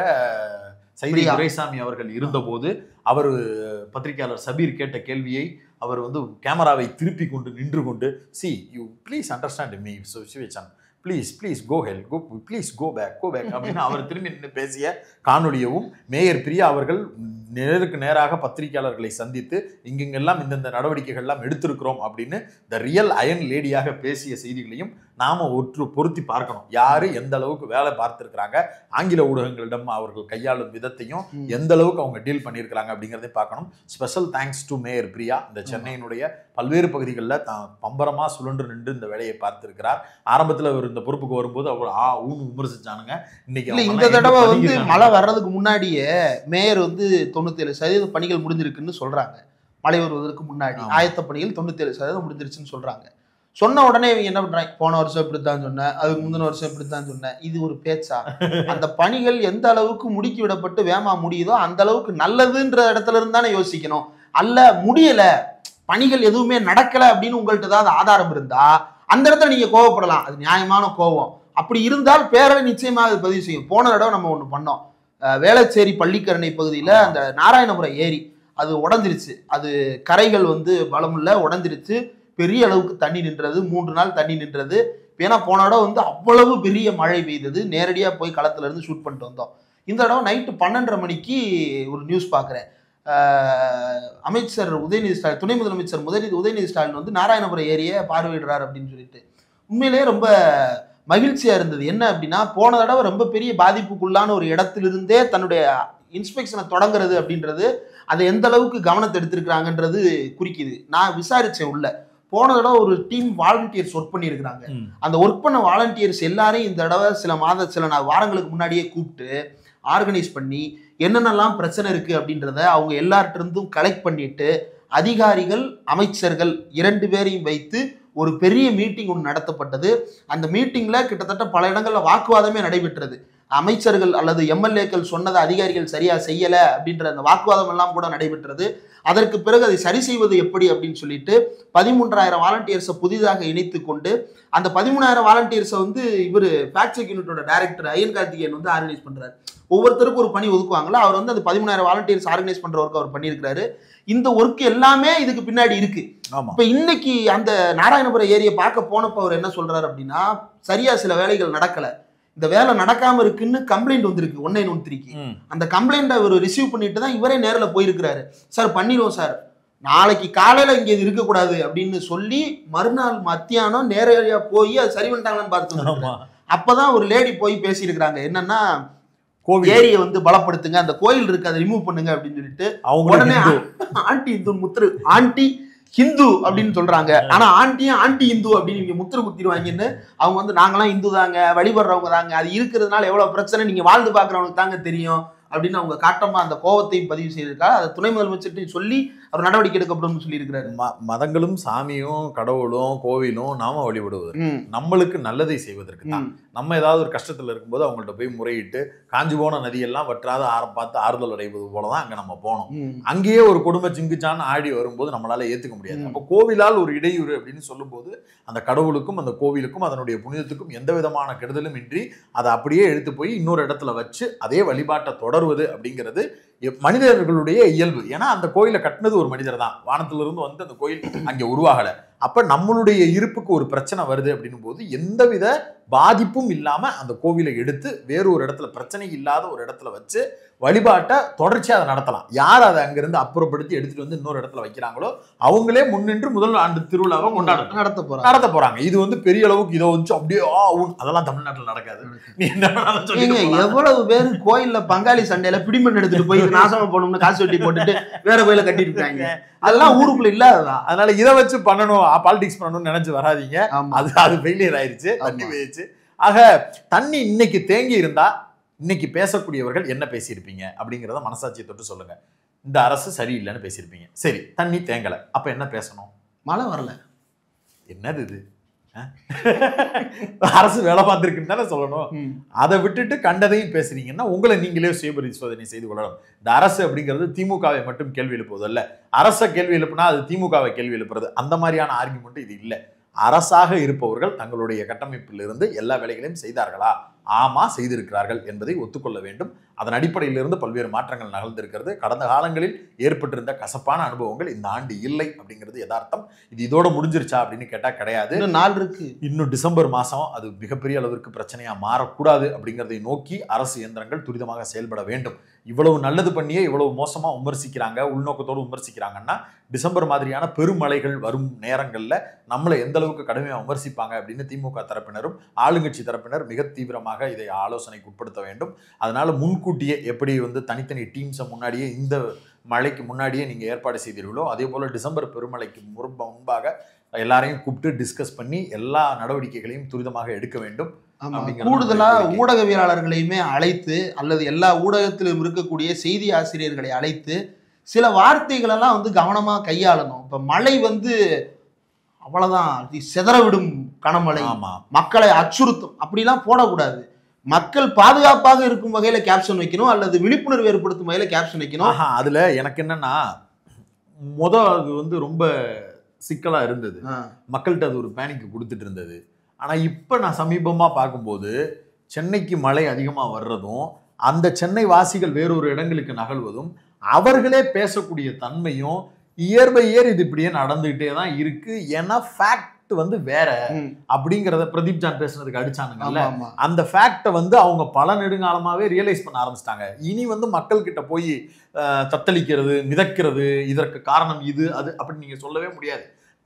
சைதை துரைசாமி அவர்கள் இருந்தபோது அவர் பத்திரிகையாளர் சபீர் கேட்ட கேள்வியை அவர் வந்து கேமராவை திருப்பி கொண்டு நின்று கொண்டு, see you please understand me situation, please go hell, please go back அப்படின்னு அவர் திரும்பி நின்று பேசிய காணொலியவும், மேயர் பிரியா அவர்கள் நேருக்கு நேராக பத்திரிகையாளர்களை சந்தித்து இங்கெங்கெல்லாம் இந்தந்த நடவடிக்கைகள்லாம் எடுத்திருக்கிறோம் அப்படின்னு த ரியல் அயன் லேடியாக பேசிய செய்திகளையும் நாம பொருத்தி பார்க்கணும். யாரு எந்த அளவுக்கு வேலை பார்த்திருக்கிறாங்க, ஆங்கில ஊடகங்களிடம் அவர்கள் கையாளும் விதத்தையும் எந்த அளவுக்கு அவங்க டீல் பண்ணியிருக்கிறாங்க அப்படிங்கிறதையும் பார்க்கணும். Special thanks to mayor Priya. இந்த சென்னையினுடைய பல்வேறு பகுதிகளில் பம்பரமா சுழன்று நின்று இந்த வேலையை பார்த்திருக்கிறார். ஆரம்பத்தில் அவர் இந்த பொறுப்புக்கு வரும்போது அவர் ஊன்னு விமர்சிச்சானுங்க. இன்னைக்கு இந்த தடவை வந்து மழை வர்றதுக்கு முன்னாடியே மேயர் வந்து 97% பணிகள் முடிஞ்சிருக்குன்னு சொல்றாங்க. மழை வருவதற்கு முன்னாடி ஆயத்த பணிகள் 97% முடிஞ்சிருச்சுன்னு சொல்றாங்க. சொன்ன உடனே இவங்க என்ன பண்றாங்க, போன வருஷம் இப்படித்தான் சொன்னேன், அதுக்கு முந்தின வருஷம் இப்படித்தான் சொன்னேன். இது ஒரு பேச்சா? அந்த பணிகள் எந்த அளவுக்கு முடுக்கி விடப்பட்டு வேமா முடியுதோ அந்த அளவுக்கு நல்லதுன்ற இடத்துல இருந்தானே யோசிக்கணும். அல்ல முடியல, பணிகள் எதுவுமே நடக்கல அப்படின்னு உங்கள்கிட்ட ஏதாவது ஆதாரம் இருந்தா அந்த இடத்துல நீங்க கோவப்படலாம், அது நியாயமான கோவம். அப்படி இருந்தால் பேரவை நிச்சயமாக அது பதிவு செய்யும். போன தடவை நம்ம ஒண்ணு பண்ணோம், வேளச்சேரி பள்ளிக்கரணை பகுதியில அந்த நாராயணபுரம் ஏரி அது உடஞ்சிருச்சு. அது கரைகள் வந்து பலமுள்ள உடஞ்சிருச்சு. பெரிய அளவுக்கு தண்ணி நின்றது, 3 நாள் தண்ணி நின்றது. ஏன்னா போன இடம் வந்து அவ்வளவு பெரிய மழை பெய்தது. நேரடியாக போய் களத்துல இருந்து ஷூட் பண்ணிட்டு வந்தோம். இந்த இடம் நைட்டு 12:30 மணிக்கு ஒரு நியூஸ் பார்க்குறேன். அமைச்சர் உதயநிதி ஸ்டாலின், துணை முதலமைச்சர் உதயநிதி ஸ்டாலின் வந்து நாராயணபுரம் ஏரியை பார்வையிடுறார் அப்படின்னு சொல்லிட்டு. உண்மையிலேயே ரொம்ப மகிழ்ச்சியா இருந்தது. என்ன அப்படின்னா, போன தடவை ரொம்ப பெரிய பாதிப்புக்குள்ளான ஒரு இடத்திலிருந்தே தன்னுடைய இன்ஸ்பெக்ஷனை தொடங்குறது அப்படின்றது அதை எந்த அளவுக்கு கவனத்தை எடுத்திருக்கிறாங்கன்றது குறிக்குது. நான் விசாரிச்சேன் உள்ள. போன தடவை ஒரு டீம் வாலண்டியர்ஸ் ஒர்க் பண்ணியிருக்கிறாங்க. அந்த ஒர்க் பண்ண வாலண்டியர்ஸ் எல்லாரையும் இந்த தடவை சில வாரங்களுக்கு முன்னாடியே கூப்பிட்டு ஆர்கனைஸ் பண்ணி என்னென்னலாம் பிரச்சனை இருக்கு அப்படின்றத அவங்க எல்லார்ட்ட இருந்தும் கலெக்ட் பண்ணிட்டு அதிகாரிகள் அமைச்சர்கள் 2 பேரையும் வைத்து ஒரு பெரிய மீட்டிங் ஒன்று நடத்தப்பட்டது. அந்த மீட்டிங்ல கிட்டத்தட்ட பல இடங்கள்ல வாக்குவாதமே நடைபெற்றது. அமைச்சர்கள் அல்லது எம்எல்ஏக்கள் சொன்னதை அதிகாரிகள் சரியா செய்யல அப்படின்ற அந்த வாக்குவாதம் எல்லாம் கூட நடைபெற்றது. அதற்கு பிறகு அதை சரி செய்வது எப்படி அப்படின்னு சொல்லிட்டு 13,000 வாலண்டியர்ஸை புதிதாக இணைத்து கொண்டு அந்த 13,000 வாலண்டியர்ஸை வந்து இவர் ஃபேக்ட் செக் யூனிட்டோட டைரக்டர் ஐயன் கார்த்திகேயன் வந்து ஆர்கனைஸ் பண்றாரு. ஒவ்வொருத்தருக்கும் ஒரு பணி ஒதுக்குவாங்களா, அவர் வந்து அந்த 13,000 வாலண்டியர்ஸ் ஆர்கனைஸ் பண்ற ஒர்க் அவர் பண்ணியிருக்கிறாரு. இந்த ஒர்க் எல்லாமே இதுக்கு பின்னாடி இருக்கு. இப்ப இன்னைக்கு அந்த நாராயணபுரம் ஏரியை பார்க்க போனப்ப அவர் என்ன சொல்றாரு அப்படின்னா, சரியா சில வேலைகள் நடக்கல, இந்த வேலை நடக்காம இருக்குன்னு கம்ப்ளைண்ட் வந்திருக்கு 1913க்கு. அந்த கம்ப்ளைண்ட் அவர் ரிசீவ் பண்ணிட்டு தான் இவரே நேரில் போயிருக்கிறாரு. சார் பண்ணிடுவோம் சார், நாளைக்கு காலையில இங்க இது இருக்கக்கூடாது அப்படின்னு சொல்லி மறுநாள் மத்தியானம் நேரடியா போய் அது சரி பண்ணிட்டாங்கன்னு பார்த்து அப்பதான் ஒரு லேடி போய் பேசியிருக்கிறாங்க. என்னன்னா, ஏரியை வந்து பலப்படுத்துங்க, அந்த கோயில் இருக்கு அதை ரிமூவ் பண்ணுங்க அப்படின்னு சொல்லிட்டு உடனே ஆண்டி இந்து முத்திரு ஆண்டி ஹிந்து அப்படின்னு சொல்றாங்க. ஆனா ஆண்டியும் ஆண்டி இந்து அப்படின்னு நீங்க முத்திர குத்திடுவாங்கன்னு அவங்க வந்து நாங்களாம் இந்து தாங்க, வழிபடுறவங்க தாங்க, அது இருக்கிறதுனால எவ்வளவு பிரச்சனை நீங்க வாழ்ந்து பாக்குறவங்களுக்கு தாங்க தெரியும் அப்படின்னு அவங்க காட்டமா அந்த கோபத்தையும் பதிவு செய்திருக்காரு. அதை துணை முதலமைச்சர்கிட்டையும் சொல்லி அவர் நடவடிக்கை எடுக்கப்படும் சொல்லி இருக்கிறாரு. மதங்களும் சாமியும் கடவுளும் கோவிலும் நாம வழிபடுவது நம்மளுக்கு நல்லதை செய்வதற்கு தான். நம்ம ஏதாவது ஒரு கஷ்டத்துல இருக்கும்போது அவங்கள்ட்ட போய் முறையிட்டு காஞ்சி போன நதியெல்லாம் வற்றாத பார்த்து ஆறுதல் அடைவது போலதான் அங்க நம்ம போனோம். அங்கேயே ஒரு குடும்ப சிங்குச்சான்னு ஆடி வரும்போது நம்மளால ஏத்துக்க முடியாது. அப்ப கோவிலால் ஒரு இடையூறு அப்படின்னு சொல்லும் போது அந்த கடவுளுக்கும் அந்த கோவிலுக்கும் அதனுடைய புனிதத்துக்கும் எந்த விதமான கெடுதலும் இன்றி அதை அப்படியே எடுத்து போய் இன்னொரு இடத்துல வச்சு அதே வழிபாட்டை தொடர்வது அப்படிங்கிறது மனிதர்களுடைய இயல்பு. ஏன்னா அந்த கோயிலை கட்டினது ஒரு மனிதர் தான், வானத்திலிருந்து வந்து அந்த கோயில் அங்கே உருவாகலை. அப்ப நம்மளுடைய இருப்புக்கு ஒரு பிரச்சனை வருது அப்படின்னும் போது எந்தவித பாதிப்பும் இல்லாம அந்த கோவிலை எடுத்து வேறு ஒரு இடத்துல பிரச்சனை இல்லாத ஒரு இடத்துல வச்சு வழிபாட்டை தொடர்ச்சியா அதை நடத்தலாம். யார் அதை அங்கிருந்து அப்புறப்படுத்தி எடுத்துட்டு வந்து இன்னொரு இடத்துல வைக்கிறாங்களோ அவங்களே முன்னின்று முதல் ஆண்டு திருவிழாவை நடத்த போறாங்க. இது வந்து பெரிய அளவுக்கு இதோ வந்து அப்படியே அதெல்லாம் தமிழ்நாட்டில் நடக்காது. நீ என்ன எவ்வளவு பேர் கோயில்ல பங்காளி சண்டையில பிடிமண் எடுத்துட்டு போய் நாசமா போகணும்னு காசு வெட்டி போட்டுட்டு வேற கோயில கட்டிட்டு இருக்காங்க. அதெல்லாம் ஊருக்குள்ள இல்லாததான். அதனால இதை வச்சு பண்ணணும், பாலிடிக்ஸ் பண்ணணும்னு நினைச்சு வராதீங்க. அது ஃபெயிலியர் ஆயிடுச்சு. தண்ணி வச்சு ஆக தண்ணி இன்னைக்கு தேங்கி இருந்தா இன்னைக்கு பேசக்கூடியவர்கள் என்ன பேசியிருப்பீங்க அப்படிங்கிறத மனசாட்சியை தொட்டு சொல்லுங்க. இந்த அரசு சரியில்லைன்னு பேசியிருப்பீங்க. சரி, தண்ணி தேங்கலை, அப்ப என்ன பேசணும்? மழை வரல, என்னது இது, அரசு வேலை பார்த்திருக்குன்னு தானே சொல்லணும். அதை விட்டுட்டு கண்டதையும் பேசுறீங்கன்னா உங்களை நீங்களே சுயபரிசோதனை செய்து கொள்ளணும். இந்த அரசு அப்படிங்கிறது திமுகவை மட்டும் கேள்வி எழுப்புவது அல்ல. அரசை கேள்வி எழுப்புனா அது திமுகவை கேள்வி எழுப்புறது. அந்த மாதிரியான ஆர்குமெண்ட் இது இல்லை. அரசாக இருப்பவர்கள் தங்களுடைய கட்டமைப்பில் இருந்து எல்லா வேலைகளையும் செய்தார்களா? ஆமா, செய்திருக்கிறார்கள் என்பதை ஒத்துக்கொள்ள வேண்டும். அதன் அடிப்படையிலிருந்து பல்வேறு மாற்றங்கள் நகர்ந்திருக்கிறது. கடந்த காலங்களில் ஏற்பட்டிருந்த கசப்பான அனுபவங்கள் இந்த ஆண்டு இல்லை அப்படிங்கிறது யதார்த்தம். இது இதோட முடிஞ்சிருச்சா அப்படின்னு கேட்டா கிடையாது. நாள் இருக்கு. இன்னும் டிசம்பர் மாசம் அது மிகப்பெரிய அளவிற்கு பிரச்சனையா மாறக்கூடாது அப்படிங்கிறதை நோக்கி அரசு இயந்திரங்கள் துரிதமாக செயல்பட வேண்டும். இவ்வளவு நல்லது பண்ணியே இவ்வளவு மோசமா விமர்சிக்கிறாங்க, உள்நோக்கத்தோடு விமர்சிக்கிறாங்கன்னா டிசம்பர் மாதிரியான பெருமழைகள் வரும் நேரங்கள்ல நம்மளை எந்த அளவுக்கு கடுமையா விமர்சிப்பாங்க அப்படின்னு திமுக தரப்பினரும் ஆளுங்கட்சி தரப்பினர் மிக தீவிரமாக இதை ஆலோசனைக்கு உட்படுத்த வேண்டும். அதனால முன்கூட்டியே எப்படி வந்து தனித்தனி டீம்ஸை முன்னாடியே இந்த மழைக்கு முன்னாடியே நீங்க ஏற்பாடு செய்தீர்களோ அதே போல டிசம்பர் பெருமழைக்கு முன்பாக எல்லாரையும் கூப்பிட்டு டிஸ்கஸ் பண்ணி எல்லா நடவடிக்கைகளையும் துரிதமாக எடுக்க வேண்டும். கூடுதலா ஊடகவியலாளர்களையுமே அழைத்து அல்லது எல்லா ஊடகத்திலும் இருக்கக்கூடிய செய்தி ஆசிரியர்களை அழைத்து சில வார்த்தைகள் எல்லாம் வந்து கவனமா கையாளணும். இப்ப மழை வந்து அவ்வளவுதான் சிதறவிடும் கனமழை, மக்களை அச்சுறுத்தும் அப்படிலாம் போடக்கூடாது. மக்கள் பாதுகாப்பாக இருக்கும் வகையில கேப்ஷன் வைக்கணும் அல்லது விழிப்புணர்வு ஏற்படுத்தும் வகையில கேப்ஷன் வைக்கணும். அதுல எனக்கு என்னன்னா அது வந்து ரொம்ப சிக்கலா இருந்தது. மக்கள்கிட்ட அது ஒரு பேனிக்கு கொடுத்துட்டு இருந்தது. ஆனா இப்ப நான் சமீபமா பார்க்கும்போது சென்னைக்கு மழை அதிகமா வர்றதும் அந்த சென்னை வாசிகள் வேறொரு இடங்களுக்கு நகழ்வதும் அவர்களே பேசக்கூடிய தன்மையும் இயர் பை இயர் இது இப்படியே நடந்துகிட்டே தான் இருக்கு. ஏன்னா ஃபேக்ட் வந்து வேற அப்படிங்கிறத பிரதீப் ஜான் பேசுனதுக்கு அடிச்சானுங்கல்ல, அந்த ஃபேக்டை வந்து அவங்க பல நெடுங்காலமாவே ரியலைஸ் பண்ண ஆரம்பிச்சிட்டாங்க. இனி வந்து மக்கள் கிட்ட போய் தத்தளிக்கிறது மிதக்கிறது இதற்கு காரணம் இது அது அப்படின்னு நீங்க சொல்லவே முடியாது.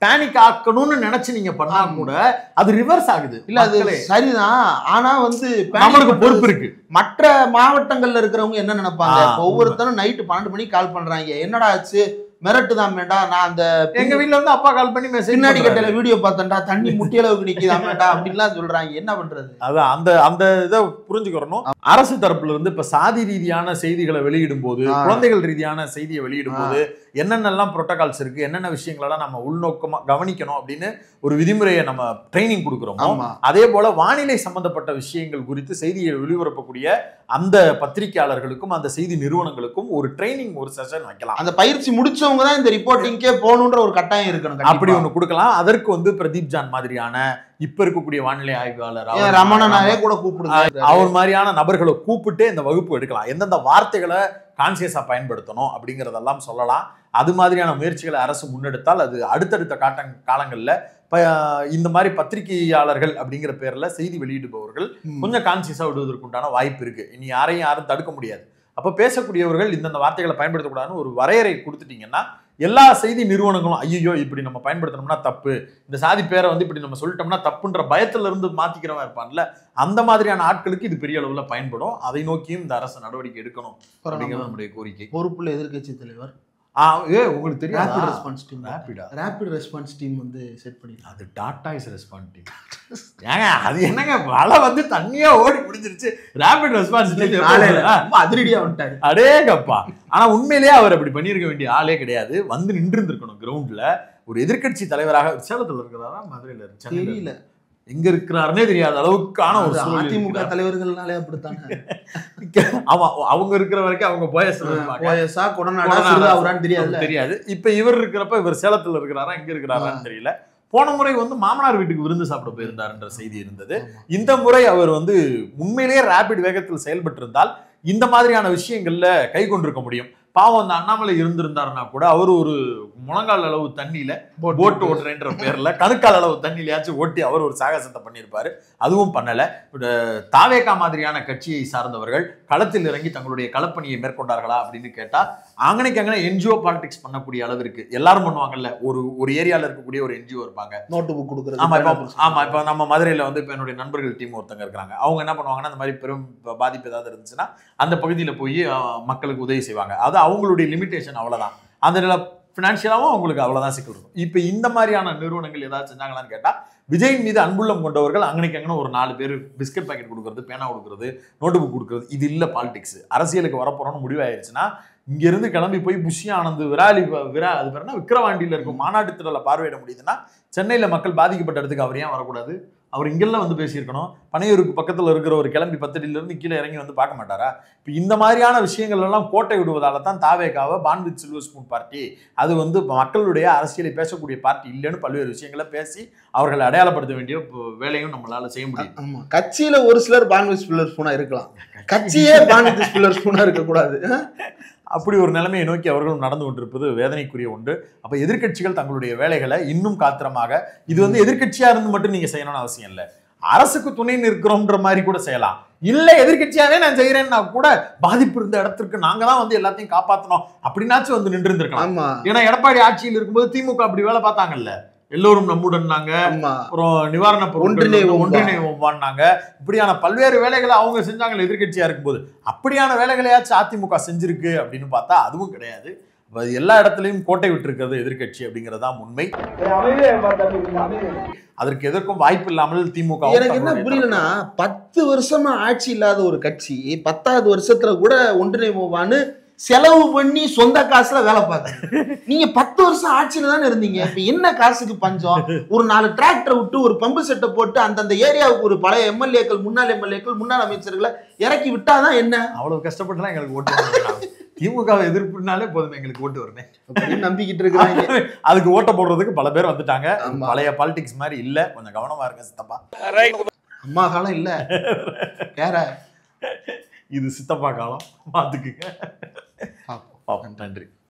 பேனிக் ஆக்கணும்னு நினைச்சு நீங்க பண்ணா கூட அது ரிவர்ஸ் ஆகுது. இல்ல அது சரிதான். ஆனா வந்து நம்மளுக்கு பொறுப்பு இருக்கு. மற்ற மாவட்டங்கள்ல இருக்கிறவங்க என்ன நினைப்பாங்க, ஒவ்வொருத்தரும் நைட்டு 12 மணிக்கு கால் பண்றாங்க, என்னடா ஆச்சு மிரட்டு தான் மேடா, நான் அந்த எங்க வீட்டுல வந்து அப்பா கால் பண்ணி மெசேஜ் பின்னாடி கட்டையில வீடியோ பார்த்தேன்டா, தண்ணி முட்டி அளவுக்கு நிக்குதான் மேடா அப்படின்லாம் சொல்றாங்க. என்ன பண்றது? அதான் அந்த இதை புரிஞ்சுக்கிறணும். அரசு தரப்புல இருந்து இப்ப சாதி ரீதியான செய்திகளை வெளியிடும் போது, குழந்தைகள் ரீதியான செய்தியை வெளியிடும் போது என்னென்னலாம் புரோட்டோகால்ஸ் இருக்கு, என்னென்ன விஷயங்களெல்லாம் நம்ம உள்நோக்கமா கவனிக்கணும் அப்படின்னு ஒரு விதிமுறையை நம்ம ட்ரைனிங் கொடுக்குறோமோ, அதே போல வானிலை சம்பந்தப்பட்ட விஷயங்கள் குறித்து செய்தியை வெளிவரப்பக்கூடிய அந்த பத்திரிகையாளர்களுக்கும் அந்த செய்தி நிறுவனங்களுக்கும் ஒரு ட்ரைனிங், ஒரு செஷன் வைக்கலாம். அந்த பயிற்சி முடிச்சவங்க தான் இந்த ரிப்போர்ட்டிங்கே போகணுன்ற ஒரு கட்டாயம் இருக்கணும். அப்படி ஒண்ணு கொடுக்கலாம். அதற்கு வந்து பிரதீப் ஜான் மாதிரியான இப்ப இருக்கக்கூடிய வானிலை ஆய்வாளர் ரமணனாவே கூட கூப்பிடுங்க, அவர் மாதிரியான நபர்களை கூப்பிட்டு இந்த வகுப்பு எடுக்கலாம். எந்தெந்த வார்த்தைகளை கான்சியஸா பயன்படுத்தணும் அப்படிங்கறதெல்லாம் சொல்லலாம். அது மாதிரியான முயற்சிகளை அரசு முன்னெடுத்தால் அது அடுத்தடுத்த காலங்கள்ல இந்த மாதிரி பத்திரிகையாளர்கள் அப்படிங்கிற பேர்ல செய்தி வெளியிடுபவர்கள் கொஞ்சம் கான்சியஸா விடுவதற்குண்டான வாய்ப்பு இருக்கு. இனி யாரும் தடுக்க முடியாது. அப்ப பேசக்கூடியவர்கள் இந்தந்த வார்த்தைகளை பயன்படுத்தக்கூடாதுன்னு ஒரு வரையறை கொடுத்துட்டீங்கன்னா எல்லா செய்தி நிறுவனங்களும் ஐயோ இப்படி நம்ம பயன்படுத்தணும்னா தப்பு, இந்த சாதி பேரை வந்து இப்படி நம்ம சொல்லிட்டோம்னா தப்புன்ற பயத்துல இருந்து மாத்திக்கிறவன் இருப்பான்ல, அந்த மாதிரியான ஆட்களுக்கு இது பெரிய அளவுல பயன்படும். அதை நோக்கியும் இந்த அரசு நடவடிக்கை எடுக்கணும் அப்படிங்கிறது நம்முடைய கோரிக்கை. பொறுப்புள்ள எதிர்க்கட்சி தலைவர் உங்களுக்கு தெரியும் rapid response team, rapid response team வந்து செட் பண்ணி, அது டாடா இஸ் ரெஸ்பான்ஸ் டீம். ஏங்க அது என்னங்க மழை வந்து தண்ணியா ஓடி முடிஞ்சிருச்சு, ரேபிட் ரெஸ்பான்ஸ் டீம் அதிரடியா வந்துட்டாரு. அடேங்கப்பா. ஆனா உண்மையிலேயே அவர் அப்படி பண்ணியிருக்க வேண்டிய ஆளே கிடையாது. வந்து நின்று இருந்திருக்கணும் கிரவுண்ட்ல. ஒரு எதிர்க்கட்சி தலைவராக சேலத்துல இருக்கிறாரா மதுரையில தெரியல, எங்க இருக்கிறாருன்னே தெரியாத அளவுக்கான ஒரு அதிமுக தலைவர்கள்னாலே அப்படித்தானே. ஆமா, அவங்க இருக்கிற வரைக்கும் அவங்க போயஸா தெரியாது. இப்ப இவர் இருக்கிறப்ப இவர் சேலத்துல இருக்கிறாரா இங்க இருக்கிறாரான்னு தெரியல. போன முறை வந்து மாமனார் வீட்டுக்கு விருந்து சாப்பிட போயிருந்தாருன்ற செய்தி இருந்தது. இந்த முறை அவர் வந்து உண்மையிலேயே ரேபிட் வேகத்தில் செயல்பட்டு இருந்தால் இந்த மாதிரியான விஷயங்கள்ல கை கொண்டிருக்க முடியும். பாவம் அந்த அண்ணாமலை இருந்திருந்தாருன்னா கூட அவர் ஒரு முழங்கால் அளவு தண்ணியில போட்டு ஓட்டுறேன்ற பேர்ல கணுக்கால் அளவு தண்ணியிலையாச்சும் ஓட்டி அவர் ஒரு சாகசத்தை பண்ணியிருப்பாரு. அதுவும் பண்ணல. தாவேகா மாதிரியான கட்சியை சார்ந்தவர்கள் களத்தில் இறங்கி தங்களுடைய களப்பணியை மேற்கொண்டார்களா அப்படின்னு கேட்டா அங்கனைக்கு அங்கே என்ஜிஓ பாலிடிக்ஸ் பண்ணக்கூடிய அளவிற்கு எல்லாரும் பண்ணுவாங்கல்ல. ஒரு ஏரியால இருக்கக்கூடிய ஒரு என்ஜிஓ இருப்பாங்க, நோட்டு புக் கொடுக்குறது. ஆமா இப்ப நம்ம மதுரையில வந்து இப்ப என்னுடைய நண்பர்கள் டீம் ஒருத்தங்க இருக்கிறாங்க. அவங்க என்ன பண்ணுவாங்கன்னா அந்த மாதிரி பெரும் பாதிப்பு ஏதாவது இருந்துச்சுன்னா அந்த பகுதியில போய் மக்களுக்கு உதவி செய்வாங்க. அது அவங்களுடைய லிமிடேஷன், அவ்வளவுதான். அந்த பினான்சியலாவும் அவங்களுக்கு அவ்வளவுதான் சிக்கல் இருக்கும். இப்ப இந்த மாதிரியான நிறுவனங்கள் ஏதாவது செஞ்சாங்களான்னு கேட்டா விஜயின் மீது அன்புள்ளம் கொண்டவர்கள் அங்கனைக்கு அங்கே ஒரு 4 பேர் பிஸ்கட் பாக்கெட் கொடுக்கறது, பேனா கொடுக்கறது, நோட்டு புக் கொடுக்கறது, இது இல்ல பாலிடிக்ஸ். அரசியலுக்கு வரப்போறோம்னு முடிவாயிருச்சுன்னா இங்க இருந்து கிளம்பி போய் புஷி ஆனந்த் அது பேர் என்ன விக்கிரவாண்டியில இருக்கும் மாநாட்டு திடலை பார்வையிட முடியுதுன்னா சென்னையில மக்கள் பாதிக்கப்பட்ட இடத்துக்கு அவர் ஏன் வரக்கூடாது? அவர் இங்கெல்லாம் வந்து பேசியிருக்கணும். பனையூருக்கு பக்கத்தில் இருக்கிற ஒரு கிளம்பி 10 அடியிலிருந்து கீழே இறங்கி வந்து பார்க்க மாட்டாரா? இப்போ இந்த மாதிரியான விஷயங்கள் எல்லாம் கோட்டை விடுவதால தான் தாவேகாவை born with silver spoon party, அது வந்து மக்களுடைய அரசியலை பேசக்கூடிய பார்ட்டி இல்லைன்னு பல்வேறு விஷயங்களை பேசி அவர்களை அடையாளப்படுத்த வேண்டிய வேலையும் நம்மளால செய்ய முடியும். ஆமா, கட்சியில ஒரு சிலர் பான் வித் சில்வர் ஸ்பூனா இருக்கலாம், கட்சியே பான் வித் சில்வர் ஸ்பூனா இருக்கக்கூடாது. அப்படி ஒரு நிலைமையை நோக்கி அவர்களும் நடந்து கொண்டிருப்பது வேதனைக்குரிய ஒன்று. அப்ப எதிர்க்கட்சிகள் தங்களுடைய வேலைகளை இன்னும் காத்திரமாக, இது வந்து எதிர்க்கட்சியா இருந்து மட்டும் நீங்க செய்யணும்னு அவசியம் இல்லை, அரசுக்கு துணை நிற்கிறோம்ன்ற மாதிரி கூட செய்யலாம். இல்ல எதிர்க்கட்சியாவே நான் செய்யறேன்னா கூட பாதிப்பு இருந்த இடத்திற்கு நாங்க தான் வந்து எல்லாத்தையும் காப்பாற்றணும் அப்படின்னாச்சும் வந்து நின்று இருந்திருக்கலாம். ஏன்னா எடப்பாடி ஆட்சியில் இருக்கும்போது திமுக அப்படி வேலை பார்த்தாங்கல்ல, எல்லோரும் நம்முடன், அப்புறம் நிவாரண ஒன்றிணைவோம்னாங்க. இப்படியான பல்வேறு வேலைகளை அவங்க செஞ்சாங்க எதிர்கட்சியா இருக்கும்போது. அப்படியான வேலைகளையாச்சும் அதிமுக செஞ்சிருக்கு அப்படின்னு பார்த்தா அதுவும் கிடையாது. எல்லா இடத்துலயும் கோட்டை விட்டு இருக்கிறது எதிர்கட்சி அப்படிங்கறதுதான் உண்மை. அதற்கு எதற்கும் வாய்ப்பு இல்லாமல் திமுக. எனக்கு என்ன புரியலன்னா 10 வருஷமா ஆட்சி இல்லாத ஒரு கட்சி 10வது வருஷத்துல கூட ஒன்றிணைவோவான்னு செலவு பண்ணி சொந்த காசுல வேலை பார்க்க. நீங்க 10 வருஷம் ஆட்சியில தானே இருந்தீங்க. இப்ப என்ன காசுக்கு பஞ்சம்? ஒரு 4 டிராக்டர் விட்டு ஒரு பம்பு செட்டை போட்டு அந்தந்த ஏரியாவுக்கு ஒரு பழைய எம்எல்ஏக்கள், முன்னாள் அமைச்சர்களை இறக்கி விட்டாதான் என்ன? அவ்வளவு கஷ்டப்பட்டுலாம் எங்களுக்கு ஓட்டு திமுக எதிர்ப்புனாலே போதும் எங்களுக்கு ஓட்டு வரணும் நம்பிக்கிட்டு இருக்கிறாங்க. அதுக்கு ஓட்ட போடுறதுக்கு பல பேர் வந்துட்டாங்க. பழைய பாலிடிக்ஸ் மாதிரி இல்ல, கொஞ்சம் கவனமா இருங்க சித்தப்பா. அம்மா காலம் இல்ல, வேற இது சித்தப்பா காலம், பாத்துக்குங்க. நன்றி.